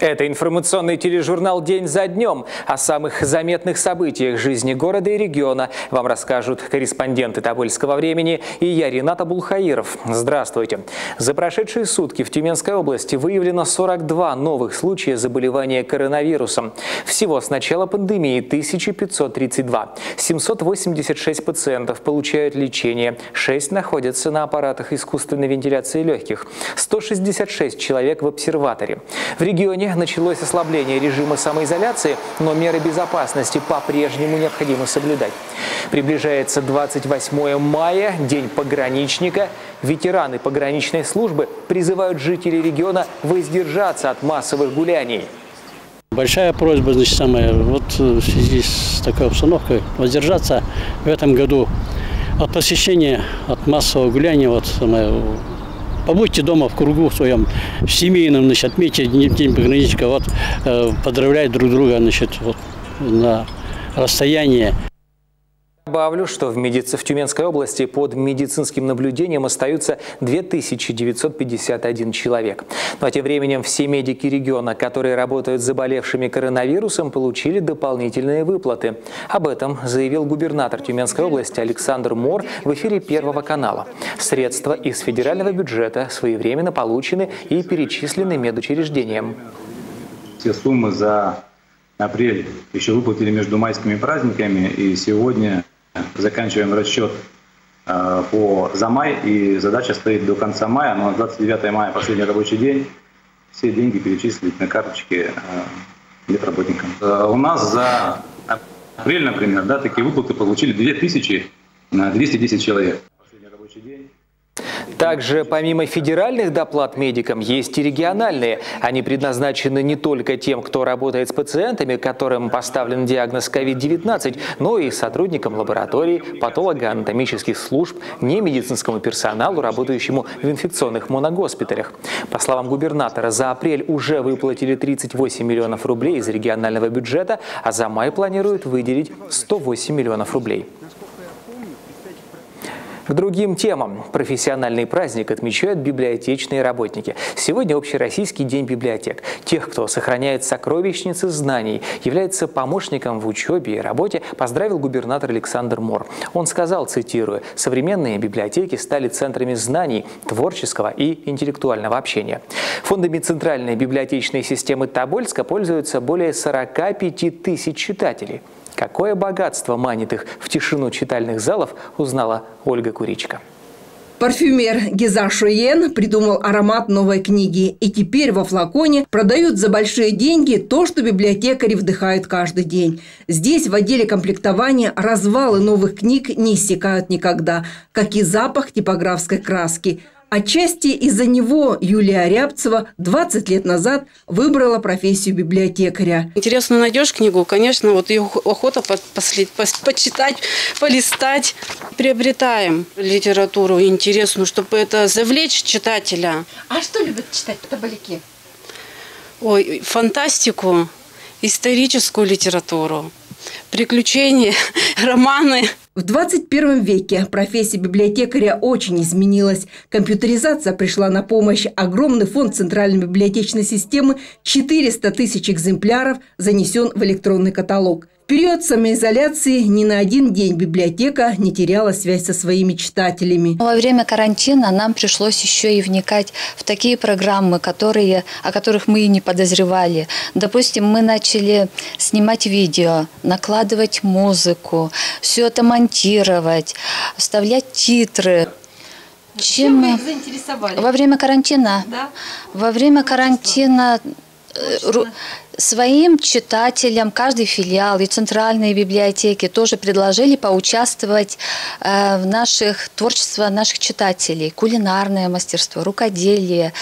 Это информационный тележурнал «День за днем». О самых заметных событиях жизни города и региона вам расскажут корреспонденты «Тобольского времени» и я, Ринат Абулхаиров. Здравствуйте. За прошедшие сутки в Тюменской области выявлено 42 новых случая заболевания коронавирусом. Всего с начала пандемии 1532. 786 пациентов получают лечение, 6 находятся на аппаратах искусственной вентиляции легких, 166 человек в обсерваторе. В регионе началось ослабление режима самоизоляции, но меры безопасности по-прежнему необходимо соблюдать. Приближается 28 мая, День пограничника. Ветераны пограничной службы призывают жителей региона воздержаться от массовых гуляний. Большая просьба, в связи с такой обстановкой воздержаться в этом году от посещения, от массового гуляния. Побудьте дома в кругу в своем семейном, отметьте День пограничника, поздравляйте друг друга, на расстоянии. Добавлю, что в Тюменской области под медицинским наблюдением остаются 2951 человек. Ну а тем временем все медики региона, которые работают с заболевшими коронавирусом, получили дополнительные выплаты. Об этом заявил губернатор Тюменской области Александр Мор в эфире Первого канала. Средства из федерального бюджета своевременно получены и перечислены медучреждениям. Все суммы за апрель еще выплатили между майскими праздниками, и сегодня заканчиваем расчет за май, и задача стоит до конца мая, но 29 мая последний рабочий день, все деньги перечислить на карточки медработникам. У нас за апрель, например, такие выплаты получили 2210 человек. Последний рабочий день. Также помимо федеральных доплат медикам есть и региональные. Они предназначены не только тем, кто работает с пациентами, которым поставлен диагноз COVID-19, но и сотрудникам лабораторий, патологоанатомических служб, немедицинскому персоналу, работающему в инфекционных моногоспиталях. По словам губернатора, за апрель уже выплатили 38 миллионов рублей из регионального бюджета, а за май планируют выделить 108 миллионов рублей. К другим темам. Профессиональный праздник отмечают библиотечные работники. Сегодня Общероссийский день библиотек. Тех, кто сохраняет сокровищницы знаний, является помощником в учебе и работе, поздравил губернатор Александр Мор. Он сказал, цитирую, «Современные библиотеки стали центрами знаний, творческого и интеллектуального общения». Фондами Центральной библиотечной системы Тобольска пользуются более 45 тысяч читателей. Какое богатство манит их в тишину читальных залов, узнала Ольга Куричка. Парфюмер Гиза Шоен придумал аромат новой книги. И теперь во флаконе продают за большие деньги то, что библиотекари вдыхают каждый день. Здесь в отделе комплектования развалы новых книг не иссякают никогда, как и запах типографской краски. Отчасти из-за него Юлия Рябцева 20 лет назад выбрала профессию библиотекаря. Интересно, найдешь книгу, конечно, ее охота почитать, полистать. Приобретаем литературу интересную, чтобы это завлечь читателя. А что любят читать тоболяки? Ой, фантастику, историческую литературу, приключения, романы. В 21 веке профессия библиотекаря очень изменилась. Компьютеризация пришла на помощь. Огромный фонд Центральной библиотечной системы, 400 тысяч экземпляров, занесен в электронный каталог. В период самоизоляции ни на один день библиотека не теряла связь со своими читателями. Во время карантина нам пришлось еще и вникать в такие программы, о которых мы и не подозревали. Допустим, мы начали снимать видео, накладывать музыку, все это монтировать, вставлять титры. Чем вы их заинтересовали? Во время карантина? Да. Во время карантина своим читателям, каждый филиал и центральные библиотеки тоже предложили поучаствовать в творчестве наших читателей. Кулинарное мастерство, рукоделие.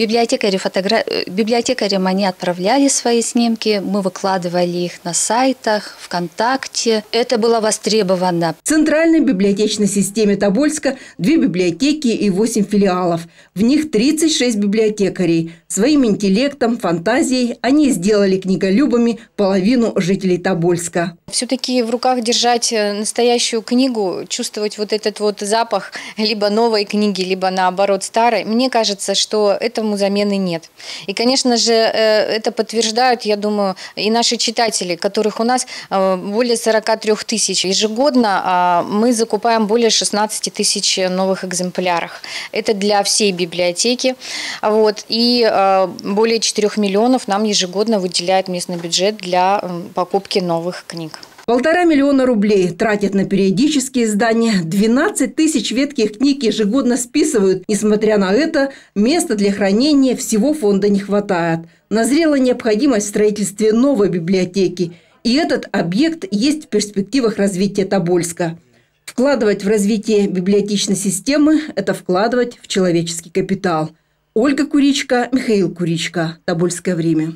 Библиотекарям они отправляли свои снимки, мы выкладывали их на сайтах, ВКонтакте. Это было востребовано. В Центральной библиотечной системе Тобольска 2 библиотеки и 8 филиалов. В них 36 библиотекарей. Своим интеллектом, фантазией они сделали сделали книголюбами половину жителей Тобольска. Все-таки в руках держать настоящую книгу, чувствовать вот этот вот запах либо новой книги, либо наоборот старой, мне кажется, что этому замены нет. И, конечно же, это подтверждают, я думаю, и наши читатели, которых у нас более 43 тысяч. Ежегодно мы закупаем более 16 тысяч новых экземпляров. Это для всей библиотеки. Вот. И более 4 миллионов нам ежегодно выделяет местный бюджет для покупки новых книг. 1,5 миллиона рублей тратят на периодические издания. 12 тысяч ветхих книг ежегодно списывают. Несмотря на это, места для хранения всего фонда не хватает. Назрела необходимость в строительстве новой библиотеки. И этот объект есть в перспективах развития Тобольска. Вкладывать в развитие библиотечной системы – это вкладывать в человеческий капитал. Ольга Куричка, Михаил Куричка. Тобольское время.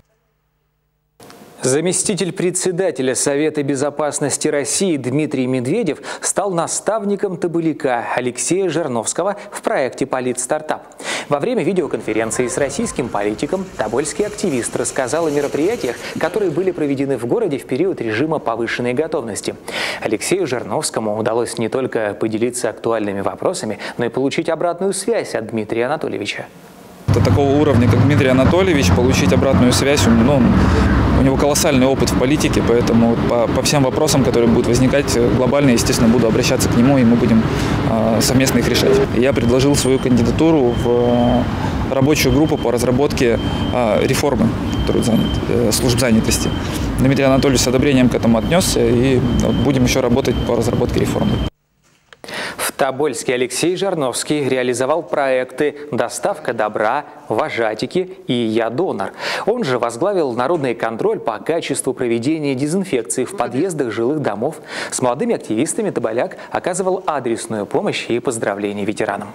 Заместитель председателя Совета безопасности России Дмитрий Медведев стал наставником тоболяка Алексея Жирновского в проекте «Политстартап». Во время видеоконференции с российским политиком тобольский активист рассказал о мероприятиях, которые были проведены в городе в период режима повышенной готовности. Алексею Жирновскому удалось не только поделиться актуальными вопросами, но и получить обратную связь от Дмитрия Анатольевича. Такого уровня, как Дмитрий Анатольевич, получить обратную связь, у него колоссальный опыт в политике, поэтому по всем вопросам, которые будут возникать глобально, естественно, буду обращаться к нему, и мы будем совместно их решать. Я предложил свою кандидатуру в рабочую группу по разработке реформы служб занятости. Дмитрий Анатольевич с одобрением к этому отнесся, и будем еще работать по разработке реформы. В Тобольске Алексей Жирновский реализовал проекты «Доставка добра», «Вожатики» и «Я донор». Он же возглавил народный контроль по качеству проведения дезинфекции в подъездах жилых домов. С молодыми активистами тоболяк оказывал адресную помощь и поздравления ветеранам.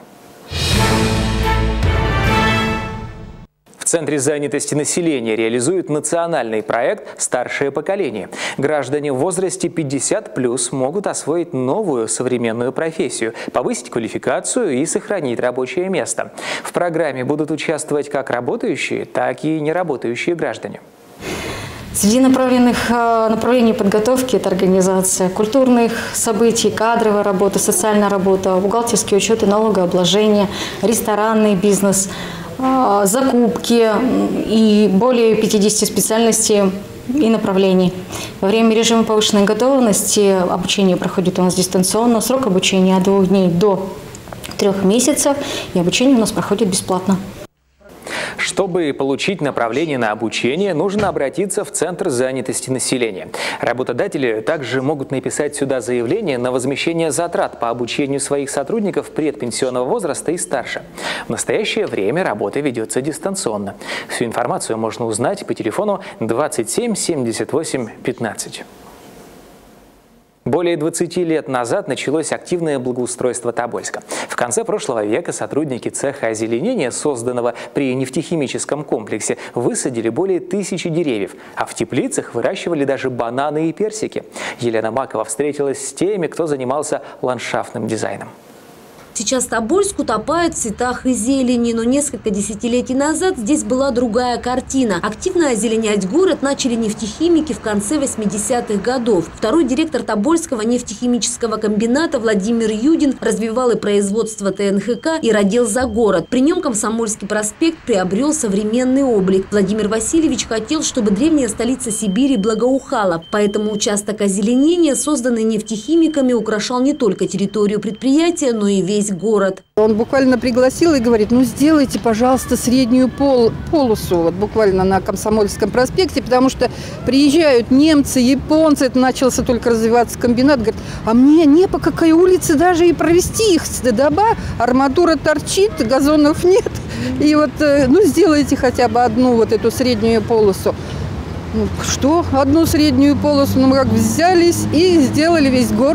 В Центре занятости населения реализуют национальный проект «Старшее поколение». Граждане в возрасте 50+ могут освоить новую современную профессию, повысить квалификацию и сохранить рабочее место. В программе будут участвовать как работающие, так и неработающие граждане. Среди направлений подготовки – это организация культурных событий, кадровая работа, социальная работа, бухгалтерский учет и налогообложение, ресторанный бизнес, закупки и более 50 специальностей и направлений. Во время режима повышенной готовности обучение проходит у нас дистанционно. Срок обучения от 2 дней до 3 месяцев, и обучение у нас проходит бесплатно. Чтобы получить направление на обучение, нужно обратиться в Центр занятости населения. Работодатели также могут написать сюда заявление на возмещение затрат по обучению своих сотрудников предпенсионного возраста и старше. В настоящее время работа ведется дистанционно. Всю информацию можно узнать по телефону 27 78 15. Более 20 лет назад началось активное благоустройство Тобольска. В конце прошлого века сотрудники цеха озеленения, созданного при нефтехимическом комплексе, высадили более 1000 деревьев, а в теплицах выращивали даже бананы и персики. Елена Макова встретилась с теми, кто занимался ландшафтным дизайном. Сейчас Тобольск утопает в цветах и зелени, но несколько десятилетий назад здесь была другая картина. Активно озеленять город начали нефтехимики в конце 80-х годов. Второй директор Тобольского нефтехимического комбината Владимир Юдин развивал и производство ТНХК, и родил за город. При нем Комсомольский проспект приобрел современный облик. Владимир Васильевич хотел, чтобы древняя столица Сибири благоухала. Поэтому участок озеленения, созданный нефтехимиками, украшал не только территорию предприятия, но и весь город. Он буквально пригласил и говорит: ну сделайте, пожалуйста, среднюю полосу вот буквально на Комсомольском проспекте, потому что приезжают немцы, японцы, это начался только развиваться комбинат, говорит, а мне не по какой улице даже и провести их доба, арматура торчит, газонов нет, и вот, ну сделайте хотя бы одну вот эту среднюю полосу. Ну, что? Одну среднюю полосу, ну мы как взялись и сделали весь город.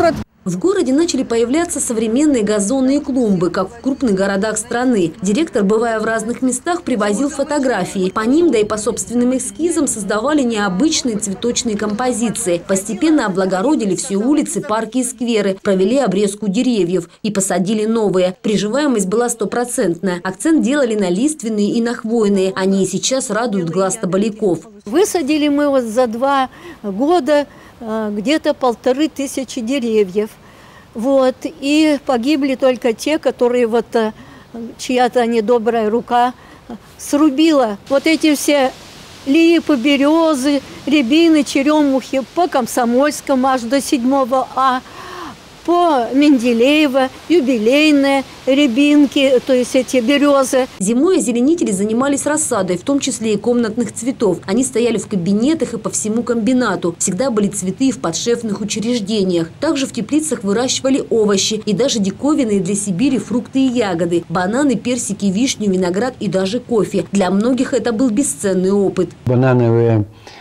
В городе начали появляться современные газонные клумбы, как в крупных городах страны. Директор, бывая в разных местах, привозил фотографии. По ним, да и по собственным эскизам, создавали необычные цветочные композиции. Постепенно облагородили все улицы, парки и скверы, провели обрезку деревьев и посадили новые. Приживаемость была стопроцентная. Акцент делали на лиственные и на хвойные. Они и сейчас радуют глаз таболяков. Высадили мы вот за 2 года где-то 1500 деревьев. Вот. И погибли только те, которые вот чья-то недобрая рука срубила. Вот эти все липы, березы, рябины, черемухи по Комсомольскому аж до 7А, по Менделеева, юбилейные рябинки, то есть эти березы. Зимой озеленители занимались рассадой, в том числе и комнатных цветов. Они стояли в кабинетах и по всему комбинату. Всегда были цветы в подшефных учреждениях. Также в теплицах выращивали овощи и даже диковинные для Сибири фрукты и ягоды. Бананы, персики, вишню, виноград и даже кофе. Для многих это был бесценный опыт. Банановые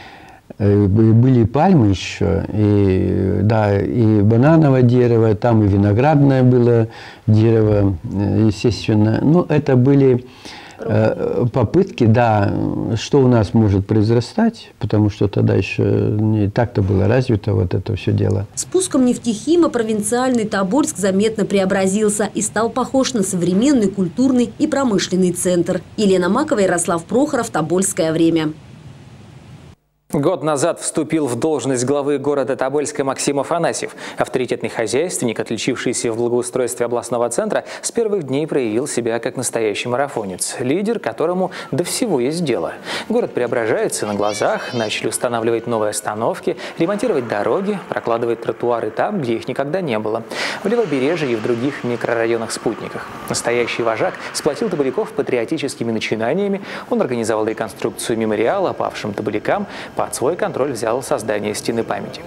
были пальмы еще, и, да, и банановое дерево, там и виноградное было дерево, естественно. Ну, это были попытки, да, что у нас может произрастать, потому что тогда еще не так-то было развито вот это все дело. С пуском нефтехима провинциальный Тобольск заметно преобразился и стал похож на современный культурный и промышленный центр. Елена Макова, Ярослав Прохоров, Тобольское время. Год назад вступил в должность главы города Тобольска Максим Афанасьев. Авторитетный хозяйственник, отличившийся в благоустройстве областного центра, с первых дней проявил себя как настоящий марафонец. Лидер, которому до всего есть дело. Город преображается на глазах, начали устанавливать новые остановки, ремонтировать дороги, прокладывать тротуары там, где их никогда не было. В Левобережье и в других микрорайонах-спутниках. Настоящий вожак сплотил тоболяков патриотическими начинаниями. Он организовал реконструкцию мемориала павшим тоболякам. Под свой контроль взял создание стены памяти.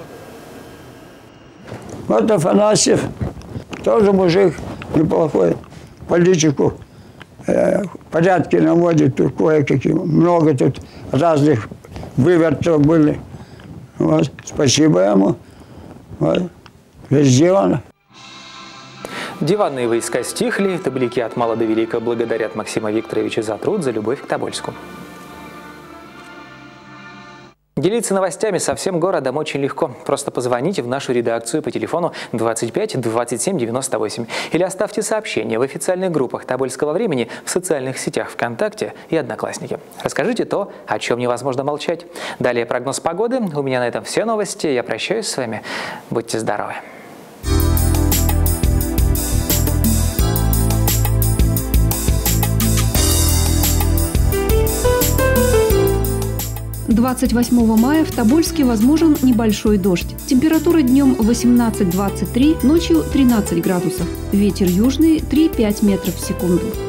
Вот Афанасьев, тоже мужик неплохой, политику, порядки наводит, тут кое-какие, много тут разных вывертов были. Вот, спасибо ему, вот, сделано. Диванные войска стихли, тоболяки от мала до велика благодарят Максима Викторовича за труд, за любовь к Тобольску. Делиться новостями со всем городом очень легко. Просто позвоните в нашу редакцию по телефону 25 27 98 или оставьте сообщение в официальных группах Тобольского времени в социальных сетях ВКонтакте и Одноклассники. Расскажите то, о чем невозможно молчать. Далее прогноз погоды. У меня на этом все новости. Я прощаюсь с вами. Будьте здоровы. 28 мая в Тобольске возможен небольшой дождь. Температура днем 18-23, ночью 13 градусов. Ветер южный 3-5 метров в секунду.